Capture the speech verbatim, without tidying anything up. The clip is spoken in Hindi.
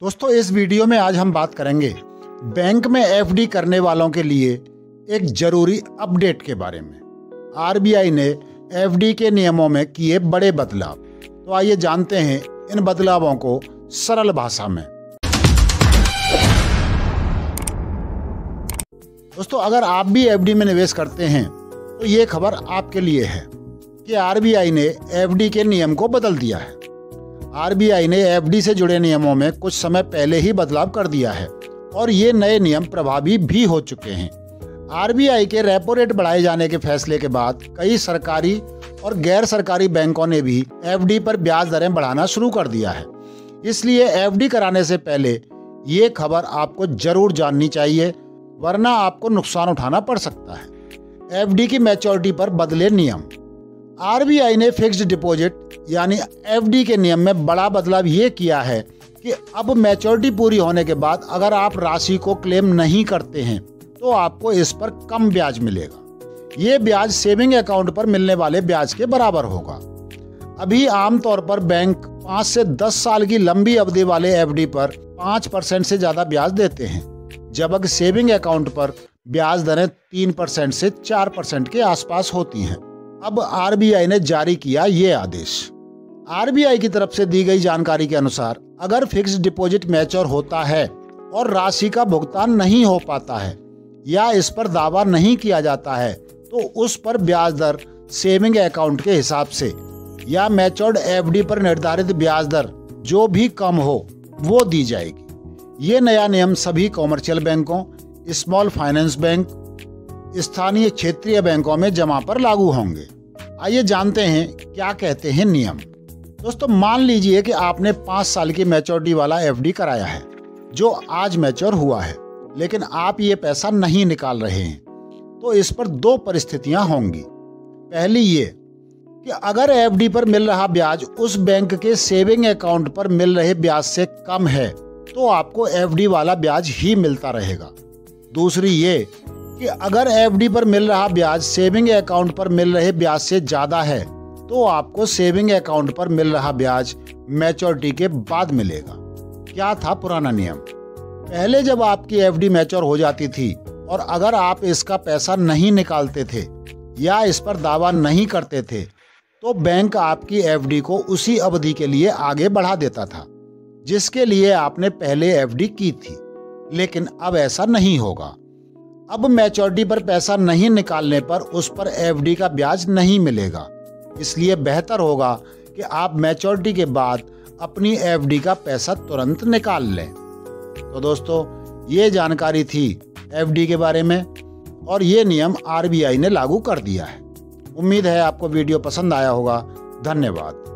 दोस्तों, इस वीडियो में आज हम बात करेंगे बैंक में एफडी करने वालों के लिए एक जरूरी अपडेट के बारे में। आरबीआई ने एफडी के नियमों में किए बड़े बदलाव। तो आइए जानते हैं इन बदलावों को सरल भाषा में। दोस्तों, अगर आप भी एफडी में निवेश करते हैं तो ये खबर आपके लिए है कि आरबीआई ने एफडी के नियम को बदल दिया है। आरबीआई ने एफडी से जुड़े नियमों में कुछ समय पहले ही बदलाव कर दिया है और ये नए नियम प्रभावी भी हो चुके हैं। आरबीआई के रेपो रेट बढ़ाए जाने के फैसले के बाद कई सरकारी और गैर सरकारी बैंकों ने भी एफडी पर ब्याज दरें बढ़ाना शुरू कर दिया है। इसलिए एफडी कराने से पहले ये खबर आपको जरूर जाननी चाहिए, वरना आपको नुकसान उठाना पड़ सकता है। एफडी की मैच्योरिटी पर बदले नियम। आरबीआई ने फिक्स्ड डिपॉजिट यानी एफडी के नियम में बड़ा बदलाव ये किया है कि अब मैच्योरिटी पूरी होने के बाद अगर आप राशि को क्लेम नहीं करते हैं तो आपको इस पर कम ब्याज मिलेगा। ये ब्याज सेविंग अकाउंट पर मिलने वाले ब्याज के बराबर होगा। अभी आमतौर पर बैंक पाँच से दस साल की लंबी अवधि वाले एफडी पर पाँच परसेंट से ज्यादा ब्याज देते हैं, जबकि सेविंग अकाउंट पर ब्याज दरें तीन परसेंट से चार परसेंट के आसपास होती हैं। अब आरबीआई ने जारी किया ये आदेश। आरबीआई की तरफ से दी गई जानकारी के अनुसार अगर फिक्स्ड डिपॉजिट मैच्योर होता है और राशि का भुगतान नहीं हो पाता है या इस पर दावा नहीं किया जाता है तो उस पर ब्याज दर सेविंग अकाउंट के हिसाब से या मैच्योर्ड एफडी पर निर्धारित ब्याज दर जो भी कम हो वो दी जाएगी। ये नया नियम सभी कॉमर्शियल बैंकों, स्मॉल फाइनेंस बैंक, स्थानीय क्षेत्रीय बैंकों में जमा पर लागू होंगे। आइए जानते हैं क्या कहते हैं नियम। दोस्तों, मान लीजिए कि आपने पाँच साल की मैच्योरिटी वाला एफडी कराया है जो आज मैच्योर हुआ है, लेकिन आप ये पैसा नहीं निकाल रहे हैं, तो इस पर दो परिस्थितियां होंगी। पहली ये कि अगर एफडी पर मिल रहा ब्याज उस बैंक के सेविंग अकाउंट पर मिल रहे ब्याज से कम है तो आपको एफडी वाला ब्याज ही मिलता रहेगा। दूसरी ये कि अगर एफडी पर मिल रहा ब्याज सेविंग अकाउंट पर मिल रहे ब्याज से ज्यादा है तो आपको सेविंग अकाउंट पर मिल रहा ब्याज मैच्योरिटी के बाद मिलेगा। क्या था पुराना नियम? पहले जब आपकी एफडी मैच्योर हो जाती थी और अगर आप इसका पैसा नहीं निकालते थे या इस पर दावा नहीं करते थे तो बैंक आपकी एफडी को उसी अवधि के लिए आगे बढ़ा देता था जिसके लिए आपने पहले एफडी की थी। लेकिन अब ऐसा नहीं होगा। अब मैच्योरिटी पर पैसा नहीं निकालने पर उस पर एफडी का ब्याज नहीं मिलेगा। इसलिए बेहतर होगा कि आप मैच्योरिटी के बाद अपनी एफडी का पैसा तुरंत निकाल लें। तो दोस्तों, ये जानकारी थी एफडी के बारे में और ये नियम आरबीआई ने लागू कर दिया है। उम्मीद है आपको वीडियो पसंद आया होगा। धन्यवाद।